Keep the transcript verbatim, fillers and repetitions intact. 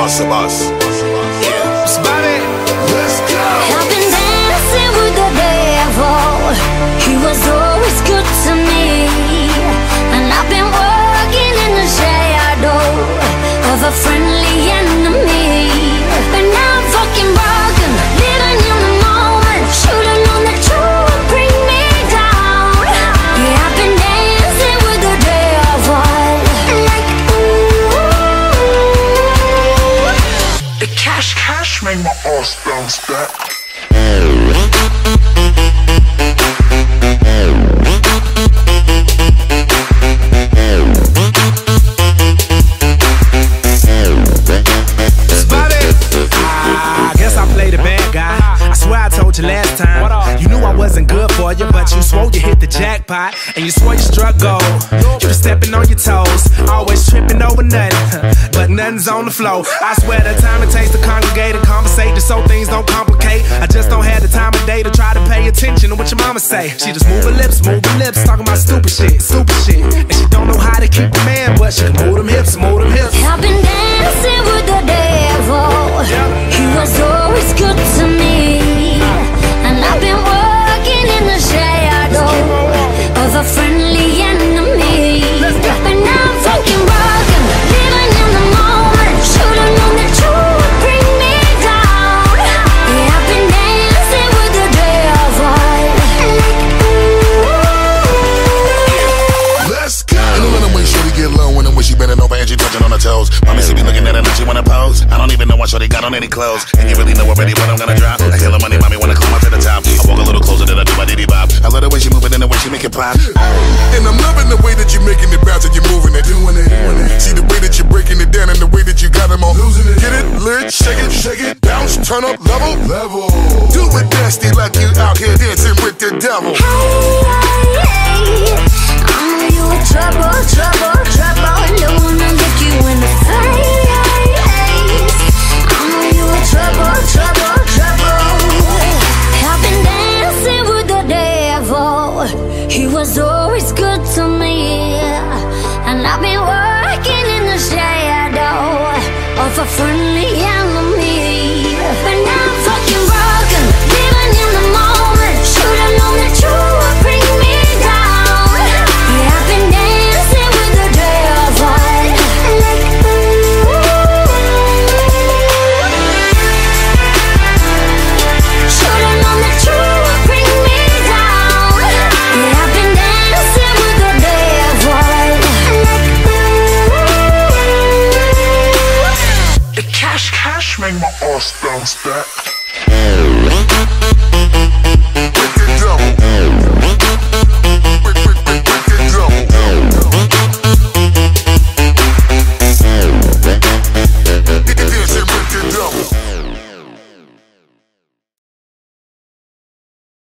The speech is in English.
Bust a bus. Yeah. Spotty. Let's go. I've been dancing with the devil. He was always good to me. And I've been working in the shadow of a friendly enemy. But now I'm fucking broken, living in the moment. Should've known that you would bring me down. Yeah, I've been dancing with the devil. Like, ooh. The cash, cash make my ass bounce back. Last time, you knew I wasn't good for you, but you swore you hit the jackpot, and you swore you struck gold. You were stepping on your toes, always tripping over nothing, but nothing's on the floor. I swear the time it takes to congregate and conversate just so things don't complicate. I just don't have the time of day to try to pay attention to what your mama say. She just move her lips, move her lips, talking about stupid shit, stupid shit, and she don't know how to keep a man, but she can move them hips, move them hips. I've been dancing with the devil. He was always good to me. And I've been working in the shadow of a friendly enemy. But now I'm fucking broken, living in the moment. Should've known that you would bring me down. Yeah, I've been dancing with the devil. Like, ooh. Let's go. In the little way shorty get low and the way she bending over and she touching on her toes. Mommy see me looking at her and she wanna pose. I don't even know what shorty got on any clothes. And you really know already what I'm gonna drop. I kill her money, mommy wanna climb up to the top. I walk a little closer than I do my diddy bop. I love the way she moving and the way she make it pop. And I'm loving the way that you're making it bounce and you're moving it, doing it, doing it. See the way that you're breaking it down and the way that you got them all losing it. Get it, lit, shake it, shake it, bounce, turn up, level, level. Do it nasty like you out here dancing with the devil. Hey, hey, hey. I know you a trouble, trouble, trouble. Don't wanna look you in the face. I know you a trouble, trouble, trouble. I've been dancing with the devil. He was always good to me. And I've been working in the shadow of a friendly enemy. But now I'm fucking broken, living in the moment. Should've known that you would bring me down. Yeah, I've been dancing with the devil. Like, ooh. Should've known that you would bring me down. Yeah, I've been dancing with the devil. Like, ooh. The cash, cash make my ass bounce back.